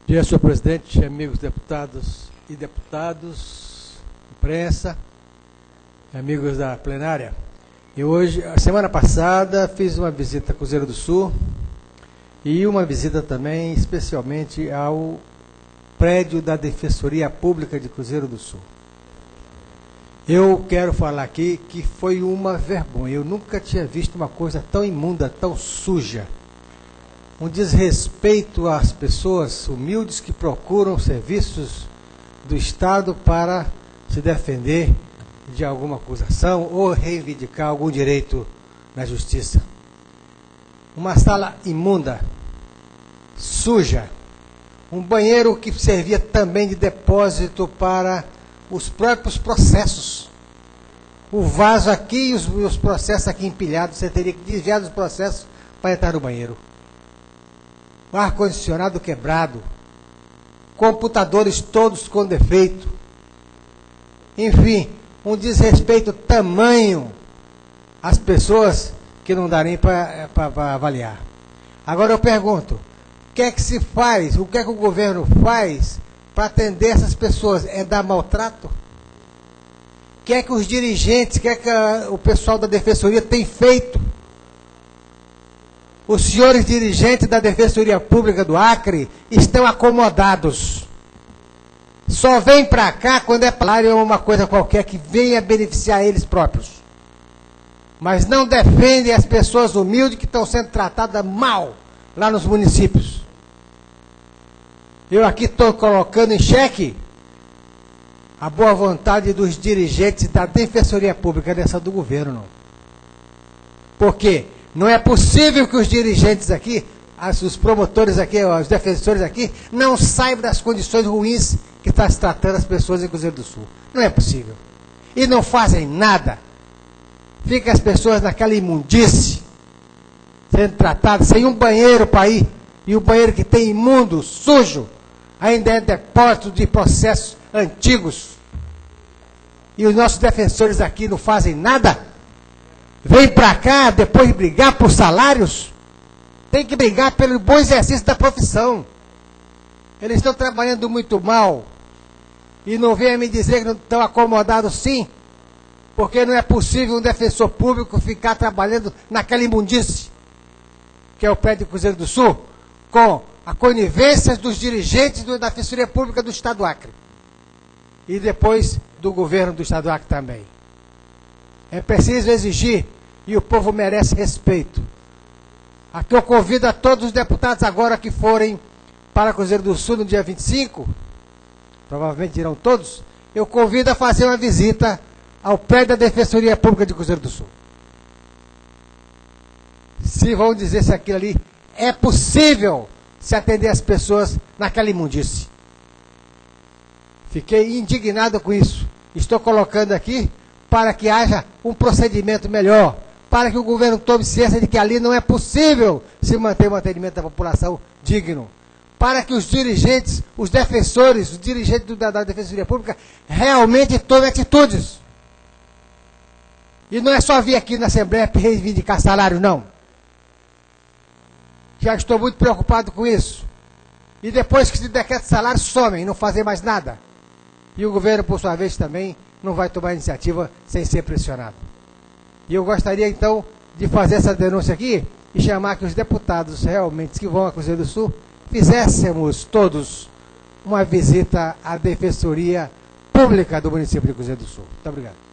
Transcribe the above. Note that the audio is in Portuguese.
Dia, senhor presidente, amigos deputados e deputadas, imprensa, amigos da plenária. E hoje, a semana passada, fiz uma visita a Cruzeiro do Sul e uma visita também, especialmente, ao prédio da Defensoria Pública de Cruzeiro do Sul. Eu quero falar aqui que foi uma vergonha. Eu nunca tinha visto uma coisa tão imunda, tão suja. Um desrespeito às pessoas humildes que procuram serviços do Estado para se defender de alguma acusação ou reivindicar algum direito na justiça. Uma sala imunda, suja, um banheiro que servia também de depósito para os próprios processos. O vaso aqui e os processos aqui empilhados, você teria que desviar dos processos para entrar no banheiro. O ar-condicionado quebrado, computadores todos com defeito, enfim, um desrespeito tamanho às pessoas que não dá nem para avaliar. Agora eu pergunto, o que é que se faz, o que é que o governo faz para atender essas pessoas? É dar maltrato? O que é que os dirigentes, o que é que o pessoal da Defensoria tem feito? Os senhores dirigentes da Defensoria Pública do Acre estão acomodados. Só vem para cá quando é para uma coisa qualquer que venha beneficiar eles próprios. Mas não defendem as pessoas humildes que estão sendo tratadas mal lá nos municípios. Eu aqui estou colocando em xeque a boa vontade dos dirigentes da Defensoria Pública, dessa do governo, não. Por quê? Não é possível que os dirigentes aqui, os promotores aqui, os defensores aqui, não saibam das condições ruins que está se tratando as pessoas em Cruzeiro do Sul. Não é possível. E não fazem nada. Ficam as pessoas naquela imundice, sendo tratadas, sem um banheiro para ir. E o banheiro que tem imundo, sujo, ainda é depósito de processos antigos. E os nossos defensores aqui não fazem nada. Vem para cá, depois de brigar por salários, tem que brigar pelo bom exercício da profissão. Eles estão trabalhando muito mal. E não venha me dizer que não estão acomodados sim, porque não é possível um defensor público ficar trabalhando naquela imundice, que é o prédio do Cruzeiro do Sul, com a conivência dos dirigentes da Defensoria Pública do Estado do Acre. E depois do governo do Estado do Acre também. É preciso exigir, e o povo merece respeito. Aqui eu convido a todos os deputados agora que forem para Cruzeiro do Sul no dia 25, provavelmente irão todos, eu convido a fazer uma visita ao prédio da Defensoria Pública de Cruzeiro do Sul. Se vão dizer se aquilo ali é possível se atender as pessoas naquela imundice. Fiquei indignado com isso. Estou colocando aqui para que haja um procedimento melhor, para que o governo tome ciência de que ali não é possível se manter um atendimento da população digno, para que os dirigentes, os defensores, os dirigentes da Defensoria Pública realmente tomem atitudes. E não é só vir aqui na Assembleia para reivindicar salário, não. Já estou muito preocupado com isso. E depois que se decreta salário, somem, não fazem mais nada. E o governo, por sua vez, também não vai tomar iniciativa sem ser pressionado. E eu gostaria, então, de fazer essa denúncia aqui e chamar que os deputados realmente que vão a Cruzeiro do Sul fizéssemos todos uma visita à Defensoria Pública do município de Cruzeiro do Sul. Muito obrigado.